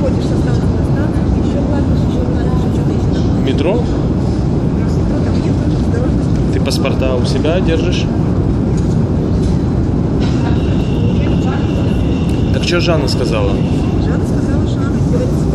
выходишь со станции на станцию, еще платишь, еще что-то. Метро? Ну, там нет дорожных. Ты паспорта у себя держишь? Так что Жанна сказала? Жанна сказала, что надо сделать